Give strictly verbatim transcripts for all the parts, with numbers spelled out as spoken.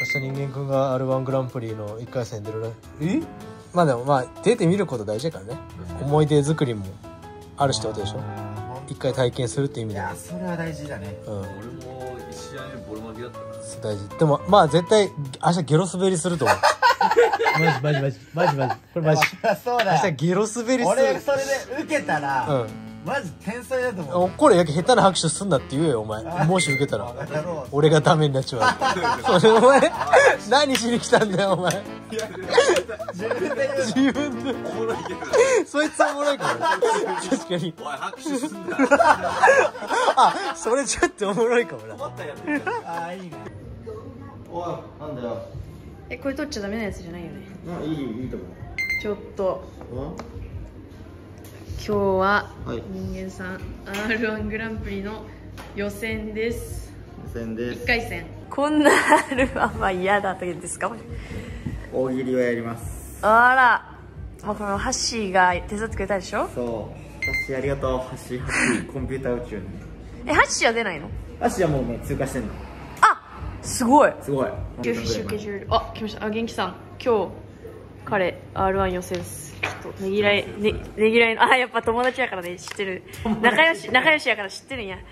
明日人間くんが アールワン グランプリのいっかい戦出るらえまあでもまあ出てみること大事だからね。思い出作りもあるしってことでしょ。一回体験するって意味で。いやそれは大事だね。 うん。俺もいち試合目ボロ負けだったから大事。でもまあ絶対明日ゲロ滑りすると思う。マジマジマジマジマジこれマジ。 そうだ。 明日ゲロ滑りする。 俺それで受けたら、うん。マジ天才だと思う。 これやけ下手な拍手すんなって言えよお前。もし受けたら俺がダメになっちまう。それお前何しに来たんだよお前。自分で自分でおもろいけどそいつおもろいから確かに。おい拍手すんな。あそれちょっとおもろいかもな。 ああいいね。おいなんだよ。 えこれ取っちゃダメなやつじゃないよね。 いいいいと思う。 ちょっと今日は人間さん アールワン グランプリの予選です。 予選です。 いっかい戦。こんな アールワン は嫌だと言うんですか。 大喜利をやります。 あら、もうこのハッシーが手伝ってくれたでしょ。 そう。ハッシーありがとう。ハッシーハッシーコンピューター宇宙に。 えハッシーは出ないの？ ハッシーはもうね通過してんの。 あ、すごい。 すごい。 フィッシュケジュール。あ、来ました。あ、元気さん。今日彼 アールワン 予選です。ちょっとねぎらいねねぎらいのあやっぱ友達やからね知ってる。仲良し仲良しやから知ってるんや。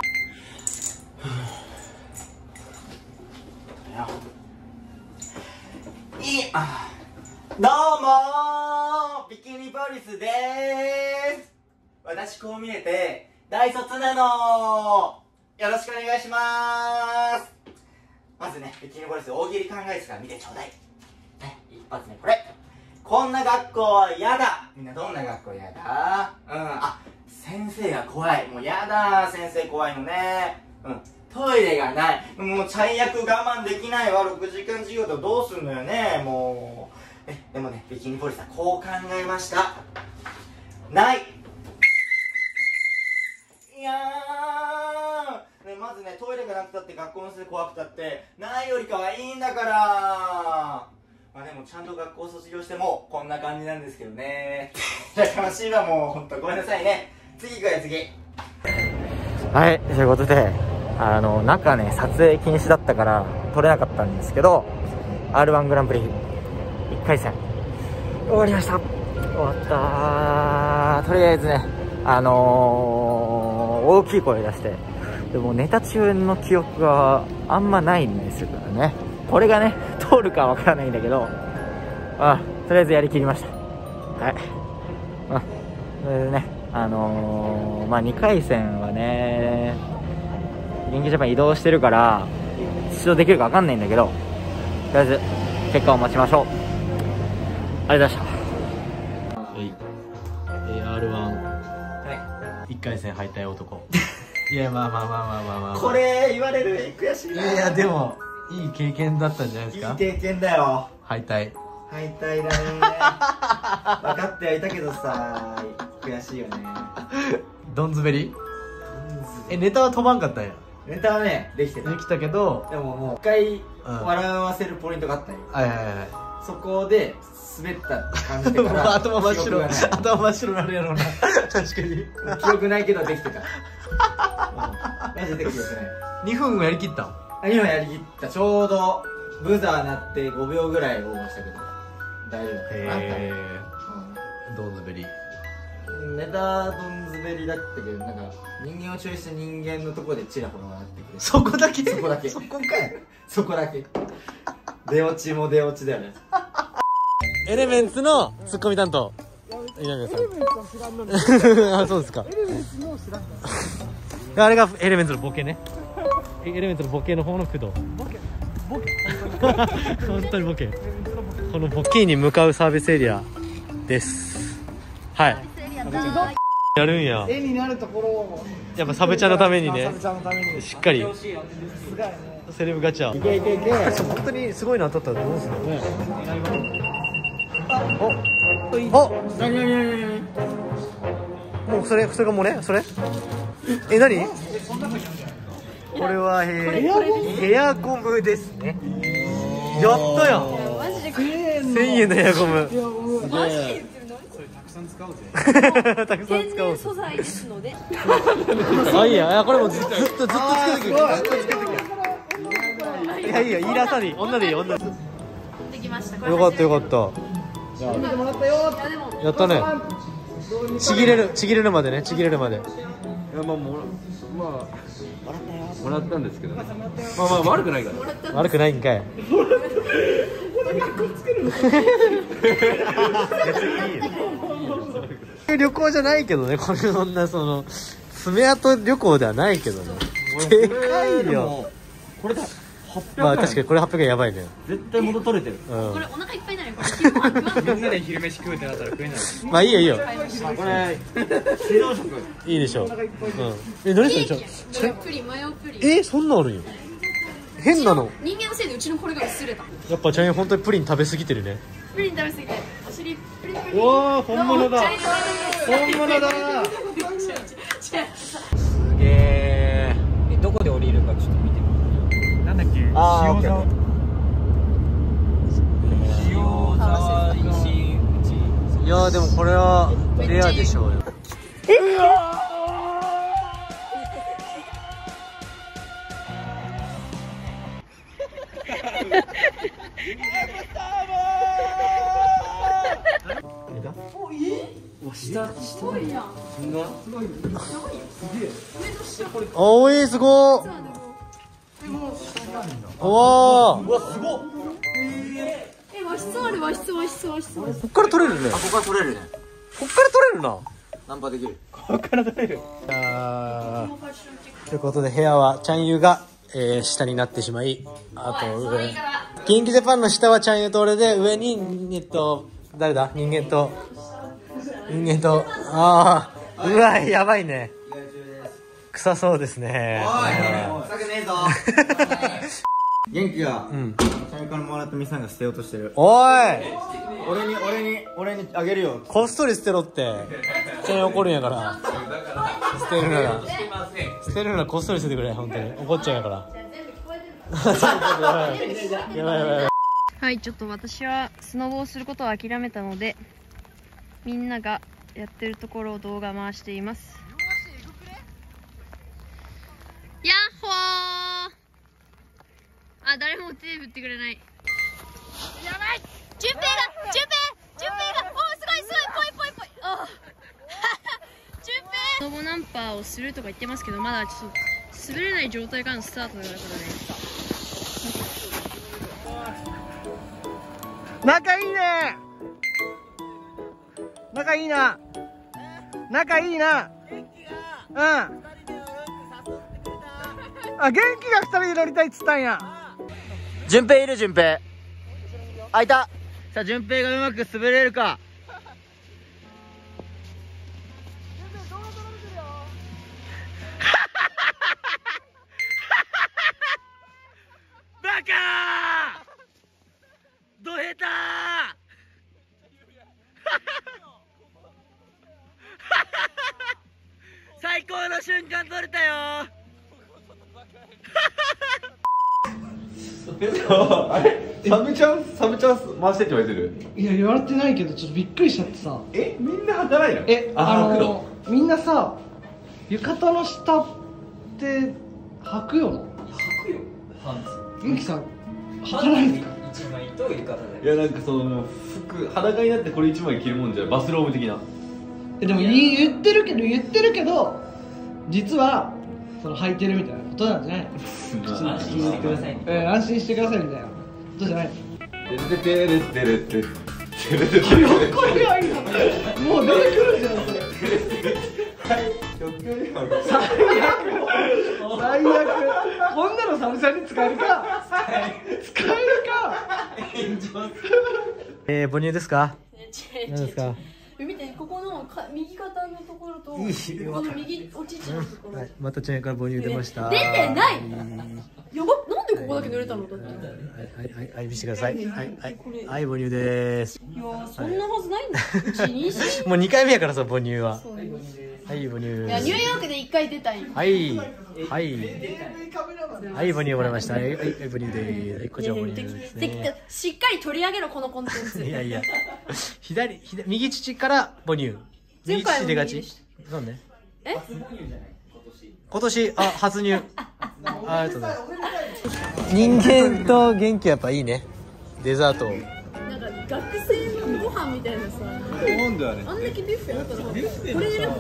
いいあどうもービキニポリスでーす。私こう見えて大卒なのー。よろしくお願いしまーす。まずねビキニポリス大喜利考えてから見てちょうだいね。一発目これ。こんな学校は嫌だ。みんなどんな学校嫌だ？うんあ先生が怖い。もう嫌だ先生怖いのね。うんトイレがない。もう最悪我慢できないわ。ろくじかん授業とどうすんのよねもう。えでもねビキニポリスはこう考えました。ない。いやー、ね、まずねトイレがなくたって学校の先生怖くたってないよりかはいいんだから。まあでもちゃんと学校卒業してもこんな感じなんですけどね。やかましいわもうほんとごめんなさいね。次行くよ次。はいということであの中ね撮影禁止だったから撮れなかったんですけど アールワン グランプリいっかい戦終わりました。終わったー。とりあえずねあのー、大きい声出してでもネタ中の記憶があんまないんですよね。これがね通るかわからないんだけどあとりあえずやりきりました。はいあそれでねあのー、まあにかい戦はね人気ジャパン移動してるから出場できるかわかんないんだけどとりあえず結果を待ちましょう。ありがとうございました。 はい、えー、アールワン いっかい戦敗退男。いやまあまあまあまあまあまあ、まあ、これ言われる悔しいな。いやでもいい経験だったんじゃないですか。いい経験だよ。敗退敗退だね。分かってはいたけどさ悔しいよね。どんずべりえネタは飛ばんかったんや。ネタはねできてたできたけどでももう一回笑わせるポイントがあったんよ。はいはいはい。そこで滑ったって感じてから頭真っ白頭真っ白なるやろうな。確かに記憶ないけどできてた。マジで記憶ない。にふんやりきったん。にふんやりきった。ちょうどブザーなってごびょうぐらいオーバーしたけど大丈夫。へえどんずべりネタどんずべりだったけどなんか人間を注意した人間のとこでチラホラ笑ってくれ。そこだけそこだけそこかい。そこだけ出落ちも出落ちだよね。エレメンツのツッコミ担当稲宮さん。エレメンツは知らんのに。あそうですか。エレメンツの知らんの。あれがエレメンツのボケね。エレメンツのボケの方の工藤。ボケボケ本当にボケ。このボケに向かうサービスエリアです。はい。やるんや。絵になるところをやっぱサブちゃんのためにね。しっかりセレブガチャ。いけいけいけ。本当にすごいの当たったらどうするのね。おお。何何何何。もうそれそれがもうねそれ。え何？これはヘアゴムですね。やったやん。千円のヘアゴム。マジ？たくさん使おうぜ。たくさん使おう。素材ですので。あいいや、これもずっとずっとつけてきる。ずっとつけてきる。 いやいいよ、言い出さに女でいい女で。 できました。 よかったよかった。やったね。ちぎれるちぎれるまでね、ちぎれるまで。いやまあもらまあもらったんですけどね。まあまあ悪くないから。 悪くないんかい。旅行じゃないけどね、これそんなその爪痕旅行ではないけどね。でかいよ。これだ。まあ確かにこれはっぴゃくえんやばいね。 絶対元取れてる。 これお腹いっぱいになるよ。これみんなで昼飯食うってなったら食えない。 まあいいよいいよ。 これ非常食。 いいでしょう。うん。え、何それ？ちょ。 プリンマヨプリン。 え、そんなあるんよ。変なの。 人間のせいでうちのこれが薄れた。 やっぱちゃん本当にプリン食べ過ぎてるね。 プリン食べ過ぎてお尻プリンプリン。 おお、本物だ。本物だ。すげえ。 どこで降りるかちょっと見てみて。なんだっけ？ああ、塩沢。塩沢西口。 いやでもこれはレアでしょうよ。え？おーい、すごー。おー。うわ、すごっ。 え、和室ある、和室、和室、和室。 こっから取れるね。 あ、ここから取れるね。 こっから取れるな。 ナンパできる。 こっから取れる。あー。ということで部屋はちゃんゆが、えー、下になってしまい、あと上。キンキジャパンの下はちゃんゆと俺で、上に、えっと、誰だ？人間と。人間と、ああ、うわ、やばいね。臭そうですね。 おい、酒ねえぞ。元気が、うん。ちゃんゆからもらったみさんが捨てようとしてる。 おい。 俺に、俺に、俺にあげるよ。 こっそり捨てろって。ちゃんゆ怒るんやから。捨てるなら。捨てるならこっそり捨ててくれ、本当に。怒っちゃうんやから。やばいやばい。 はい、ちょっと私はスノボをすることを諦めたので、みんながやってるところを動画回しています。ヤッホー。あ、誰も手振ってくれない。やばい。順平が、順平、順平が、おー、すごいすごい、ぽいぽいぽい。あ順平。スノボナンパーをするとか言ってますけど、まだちょっと滑れない状態からのスタートだからね。 仲いいね。仲いいな。仲いいな。うん。あ、元気がふたりで乗りたいっつったんや。 順平いる、順平。あ、いた。さあ、順平がうまく滑れるか。バカー。ど下手ー。最高の瞬間撮れたよあれサブチャンスサブチャンス回してって言われてる。 いや言われてないけどちょっとびっくりしちゃってさ。 えみんな働いの？ えああのみんなさ浴衣の下って履くよな。履くよパンツ。元気さん履かないですか？ 一枚と浴衣で。 いやなんかその服裸になってこれ一枚着るもんじゃバスローブ的な。 えでも言ってるけど言ってるけど実はその履いてるみたいなことなんじゃないの？ 安心してください。 え安心してくださいみたいなことじゃないの？ てててれてれててれてかっこいいやん。もう出てくるじゃんそれ。最悪最悪。こんなのサブちゃんに使えるか使えるか。 えー、母乳ですか？何ですか？ 見て、ここのか右肩のところと、この右お乳のところ。 はい、またちゃんから母乳出ました。 出てない。やば、なんでここだけ濡れたのだって。 はいはいはいはい見せてください。はいはいはい母乳です。 いやそんなはずないんだ。うち妊娠。 もうにかいめやからさ母乳は。はい母乳。 いやニューヨークでいっかい出たい。 はいはいはい母乳もらいました。はいはい母乳です。こちら母乳ですね。 しっかり取り上げろこのコンテンツ。 いやいや左左右乳から母乳。右乳出がち。なんで？え？今年あ初乳。ありがとうございます。 人間と元気やっぱいいね。デザート。 なんか学生のご飯みたいなさ。 今度はね。 あんだけビュッフェあったらこれでよ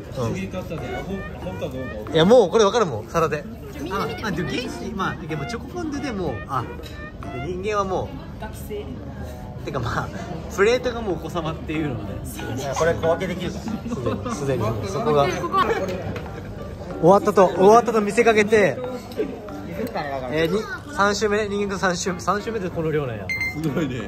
いやもうこれ分かるもん皿で。ああでも元気まあでもチョコフォンデでもあ人間はもう学生。 てかまあプレートがもうお子様っていうので。 これ小分けできるから。 すでにもうそこが終わったと終わったと見せかけて。えー、にさん週目人間とさん週さん週目でこの量なんや。 すごいね。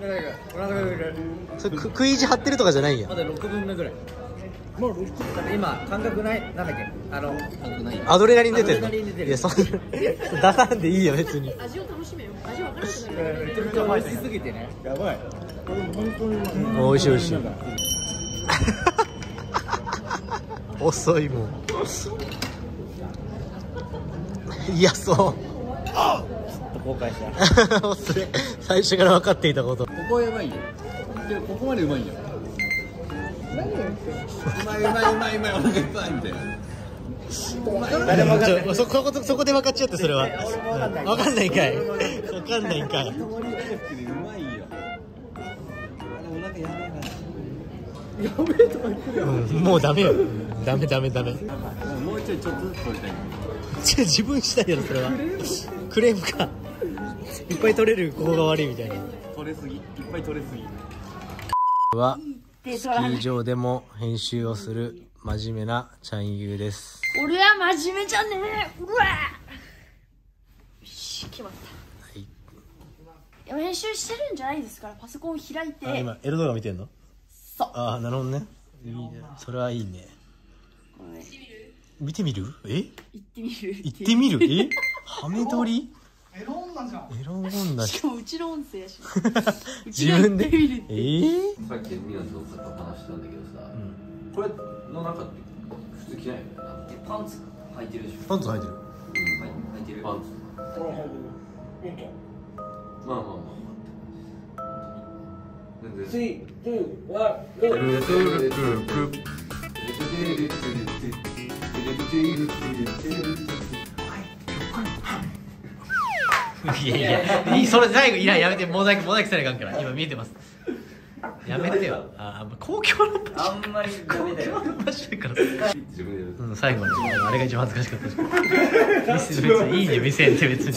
それく食い意地張ってるとかじゃないんや。 まだろくぶんめぐらい。もう今感覚ないなんだっけあのアドレナリン出てるの。 アドレナリン出てるいやそんな出さんでいいよ別に。 味を楽しめよ。味わからなくなる。 めちゃめちゃ美味しすぎてね。やばい。 美味しい美味しい。遅いもん。いやそう。 後悔した。 それ最初から分かっていたこと。 ここやばいよ。でここまでうまいんよ。何を言ってる？うまいうまいうまいうまいお腹いっぱいみたいな。 誰も分かんない。そこそこで分かっちゃってそれは。分かんないんかい。分かんないんかい。 うまいよ。あれお腹やばいな。 やべえとか言ってるよ。 もうダメよ。ダメダメダメ。 もうちょいちょっとずつ取りたい。 自分したいやろそれは。クレームか。いっぱい取れるここが悪いみたいな。 取れすぎいっぱい取れすぎ。 はスキー場でも編集をする真面目なチャンユーです。 俺は真面目じゃねえ。うわ。よし決まった。 はい。 いや編集してるんじゃないですからパソコン開いて。 あ今エロ動画見てんの？ そう。 ああなるほどね。いいね。それはいいね。見てみる？え？ 行ってみる。 行ってみる？え？ハメ撮り？ エロ女じゃん。 エロ女しかもうちの音声やし。 自分で？ええ？ さっきみなとちょっと話したんだけどさ、これの中って普通着ないよね。 パンツ履いてるでしょ。 パンツ履いてる。 うん、 履いてる。 パンツ。まあまあまあ。全然。 いやいやいいそれ最後いらんやめてモザイクモザイクされかんから今見えてます。やめてよ。ああ公共の場所。 あんまりダメだよ。 公共の場所やから。 自分でやる。 うん、最後にあれが一番恥ずかしかったです。別にいいね見せんって別に。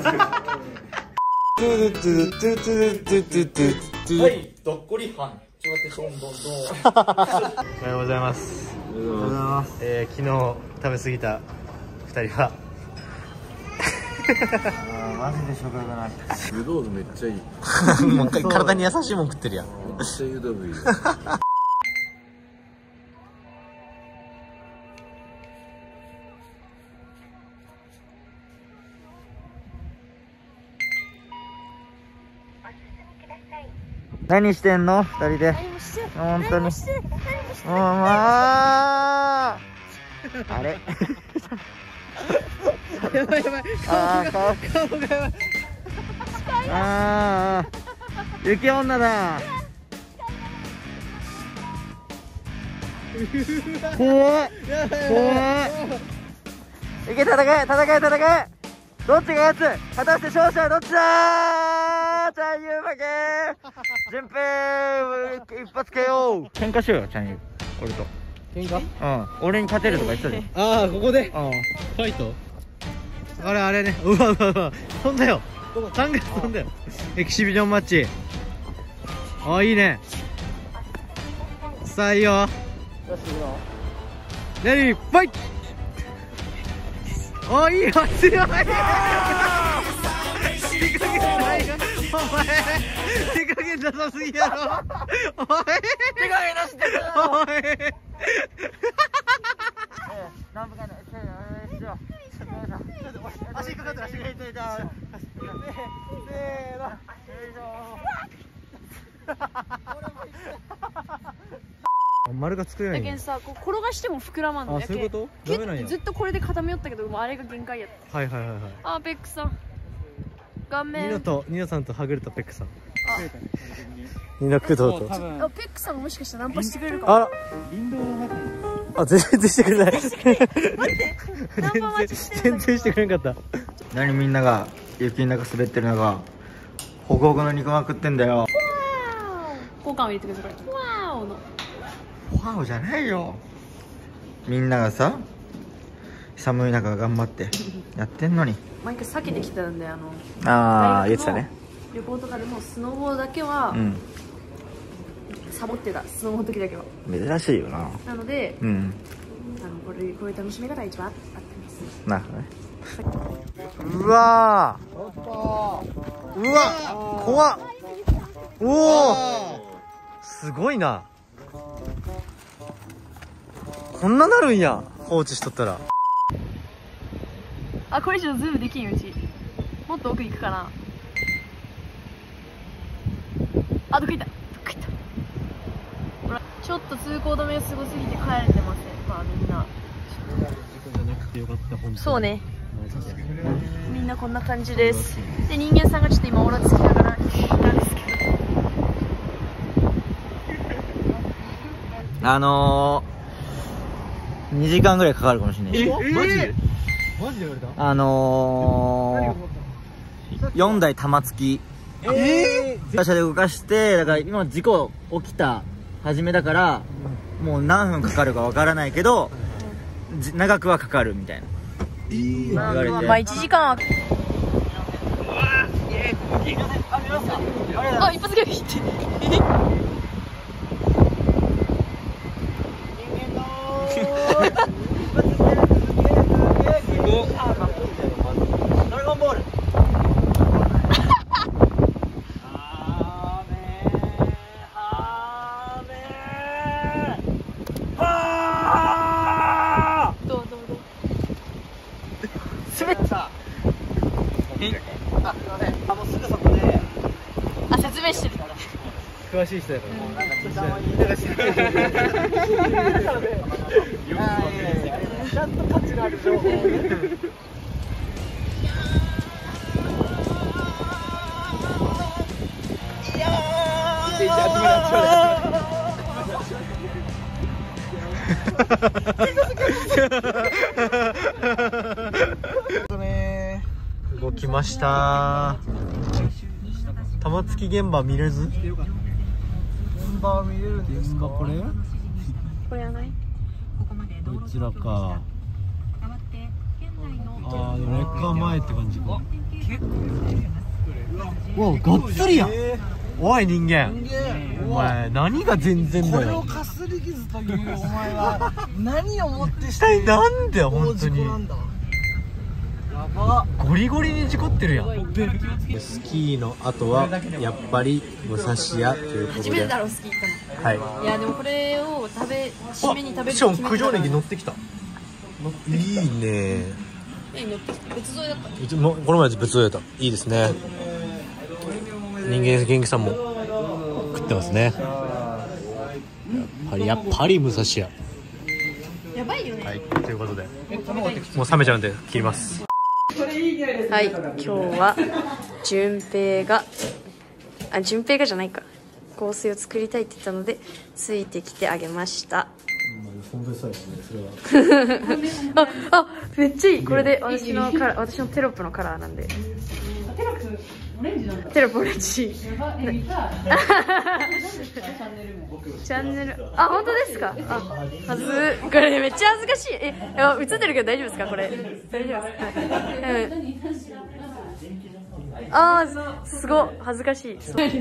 はい、どっこりはん。ちょっと待って、どんどんどん。 おはようございます。おはようございます。えー、昨日食べ過ぎた二人は。 マジで食欲ない。 湯豆腐めっちゃいい。 もう体に優しいもん食ってるやん。 めっちゃ湯豆腐いい。 何してんの二人で。本当に。もうまあ。あれ。 やばいやばい。 ああ、顔。 顔がやばい。 ああ。雪女だ。怖い。怖い。いけ、戦え、戦え、戦え。どっちが勝つ。果たして勝者はどっちだー。チャンユー負け。順平一発 ケーオー。喧嘩しようよ、チャンユー。俺と。 喧嘩？ うん。俺に勝てるとか言ってたじゃん。 ああここで。 うん。 ファイト？あれあれね。うわうわうわ。飛んだよ。サングラス飛んだよ。エキシビジョンマッチ。あいいね。さあいいよ。レディーファイト。あいいよ強い。手加減ないよ。お前手加減なさすぎやろ。おい手加減なしで。 おい。 なんとかね。足かかって足が痛い痛い。せーの。 丸が作れないよ。 だけどさ、こう転がしても膨らまんの。 あ、そういうこと？ダメなんや。 ずっとこれで固めよったけど、もうあれが限界やった。 はいはいはいはい。 あ、ペックさん。顔面。 ニノとニノさんとはぐれたペックさん。ニノ工藤と。 あ、ペックさんももしかしたらナンパしてくれるかも。 あら。 林道の中にあ、全然してくれない。 待ってナンパ待ちしてるんだけど全然してくれなかった。 何みんなが雪の中滑ってる中ホクホクの肉まん食ってんだよ。 交換を入れてください。これワーオのワオじゃないよ。みんながさ寒い中頑張ってやってんのに毎回避けてきたんで、あのああ大学の旅行とかでもスノボーだけは、 うんサボってた。スノボーの時だけは。 珍しいよな。 なので、 うんあのこれこういう楽しみ方が一番合ってます。 なるほどね。うわーうわ怖っ。おおすごいな。こんななるんや、放置しとったら。 あ、これ以上ズームできんうち。もっと奥行くかな。あ、どこ行った。どこ行った。ほら、ちょっと通行止めがすごすぎて帰れてません。まあみんな。そうね。みんなこんな感じです。で、人間さんがちょっと今オーラつきながらなんですけど。 あのー、にじかんぐらいかかるかもしれない。 え、マジでマジで言われた。 あのー、よんだい玉突きえー、 会社で動かして、だから今事故起きた初めだから、もう何分かかるかわからないけど、じ長くはかかるみたいな言われて、 まあいちじかんは。あ、一発ギャグ言って。 ドラゴンボール。 どうどうどう。滑った。 あ、もうすぐそこで。 あ、説明してる。 詳しい人やから。 ちゃんと価値のある情報。 動きました。玉突き現場見れず。現場見れるんですか。これこれはない。 どちらか。ああ、でもレッカー前って感じか。わ、がっつりやん。おい人間、お前何が全然だよ。これをかすり傷というお前は何をもってして一体なんだよ本当に。やば、ゴリゴリに事故ってるやん。スキーの後はやっぱり武蔵屋ということで。 初めてだろスキー行ったの。 はい。 いやでもこれを食べ締めに食べる。 しかも九条ネギ乗ってきた。いいね。 え、乗ってきた。別添えだった。 うちもこの前別添えだった。いいですね。人間元気さんも食ってますね。やっぱりやっぱり武蔵屋。 やばいよね。 はい、ということでもう冷めちゃうんで切ります。 はい、今日は順平があ順平がじゃないか香水を作りたいって言ったのでついてきてあげました。ああ、めっちゃいい。これで私のカラー、私のテロップのカラーなんで。テロップオレンジなんだ。テロップオレンジ。チャンネル。あ、本当ですか。あ、はずこれめっちゃ恥ずかしい。え、映ってるけど大丈夫ですかこれ。大丈夫ですか。うん。あー、すごい恥ずかしい。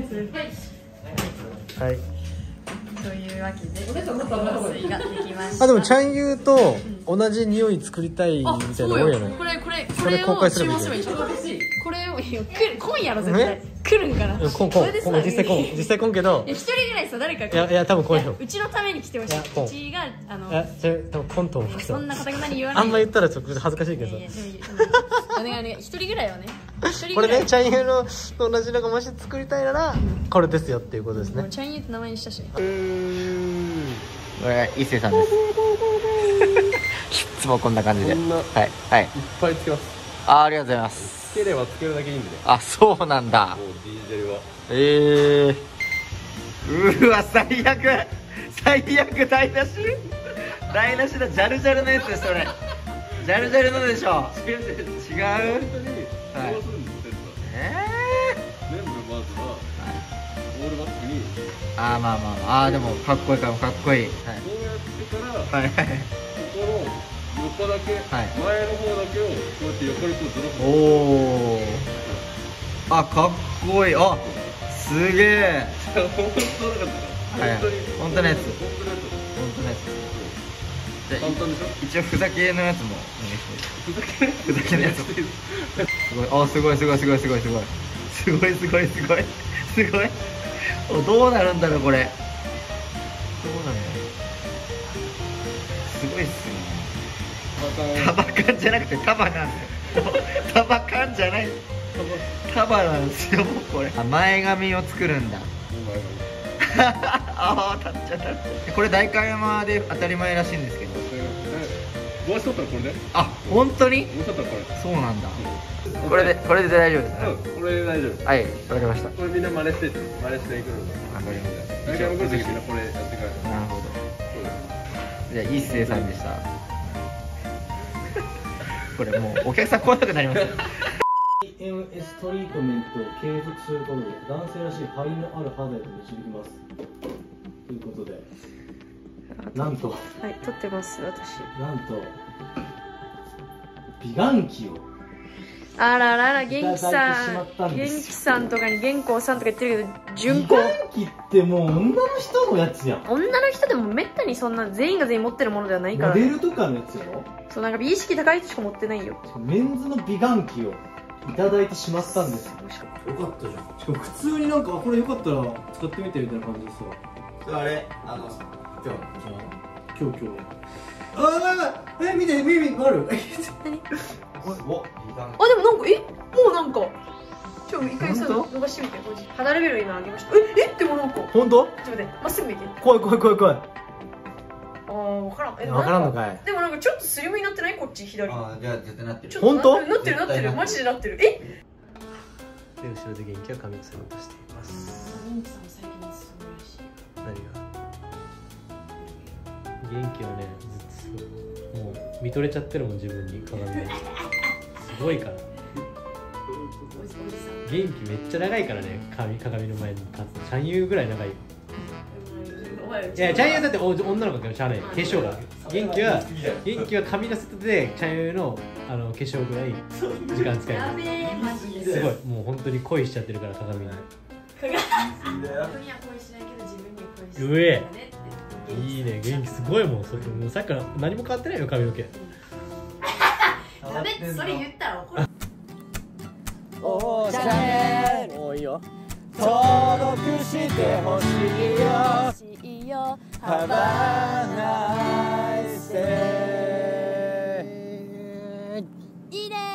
はい。 というわけで香水ができました。 あ、でもチャンユーと同じ匂い作りたいみたいなもんやね。 これこれこれ公開すればいいじゃん。 これを来る今夜の絶対来るんかな。 こんこんこん実際こん実際こんけど。 一人ぐらいさ誰か。 いやいや多分こういうの。 うちのために来てほしい。うちがあの。 いやじゃ多分コントも。 そんな方々に言わない。 あんま言ったらちょっと恥ずかしいけど。 お願いお願い。一人ぐらいはね。 これねチャンユーのと同じのがもし作りたいならこれですよっていうことですね。 チャンユーって名前にしたし。 これ一星さんです。いつもこんな感じで。はいはい。いっぱいつけます。 あ、ありがとうございます。 つければつけるだけいいんで。 あ、そうなんだ。 もうディージェルは。 ええー。うわ最悪最悪台無し台無しだ。ジャルジャルのやつですそれ。ジャルジャルのでしょ。違う違う。違う。はい。ええ。 全部まずはオールバックに。 ああまあまあまあ。ああでもかっこいいかもかっこいい。はい。 こうやってから。はいはい。 ここの横だけ、はい、前の方だけをこうやって横にこうずらす。おお。あかっこいい。あすげえ。 本当なかったはい。本当のやつ。本当のやつ。じゃあ一応ふざけのやつもふざけふざけのやつもすごい。あすごいすごいすごいすごいすごいすごいすごいすごいすごい。おどうなるんだろうこれ。どうなんだろう。すごいっすね。束感じゃなくて束なんですよ。束感じゃない。束なんですよこれ。前髪を作るんだ。ああ立っちゃった。これ代官山で当たり前らしいんですけど。 帽子取ったらこれで。 あ本当に。 帽子取ったらこれ。 そうなんだ。これでこれで大丈夫ですね。 うんこれで大丈夫。 はいわかりました。 これみんな真似して真似していくの。わかりました。代官山来る時みんなこれやってください。 なるほど。じゃあいいっすえさんでした。これもうお客さん来なくなりますよ。 イーエムエス トリートメントを継続することで男性らしい張りのある肌へと導きますということで、なんとはい撮ってます私。 なんと美顔器をあららら元気さん元気さんとかに元光さんとか言ってるけど純子。 美顔器ってもう女の人のやつやん。 女の人でもめったにそんな全員が全員持ってるものではないから、 モデルとかのやつやろ。 そうなんか美意識高い人しか持ってないよ。 メンズの美顔器をいただいてしまったんですよ。よかったじゃん。しかも普通になんかこれよかったら使ってみてみたいな感じですよ。 あれあの今日今日今日ああえ見て耳ある。 何おあでもなんかえもうなんかちょ一回そう伸ばしてみて。肌レベル今上げました。ええでもなんか本当？ ちょっと待ってまっすぐ見て。 怖い怖い怖い怖い。 ああ分からん。え分からんのかい。 でもなんかちょっとスリムになってないこっち左。 あじゃあ絶対なってる。 本当？ なってるなってるマジでなってる。えで後ろで元気は髪つるとしています。 元気さん最近すごいし。 何が元気はね実はもう見とれちゃってるもん自分に鏡ですごいから元気めっちゃ長いからね。鏡鏡の前に立つ。チャンユーぐらい長いよ。いやチャンユーだって女の子がしゃあない。化粧が元気は元気は髪のセットでチャンユーのあの化粧ぐらい時間使える。すごいもう本当に恋しちゃってるから鏡に。うえいいね元気すごいもん。それもうさっきから何も変わってないよ髪の毛。 ダメってそれ言ったら怒る。 おしゃれもういいよ。登録してほしいよ。Have a nice day。いいね。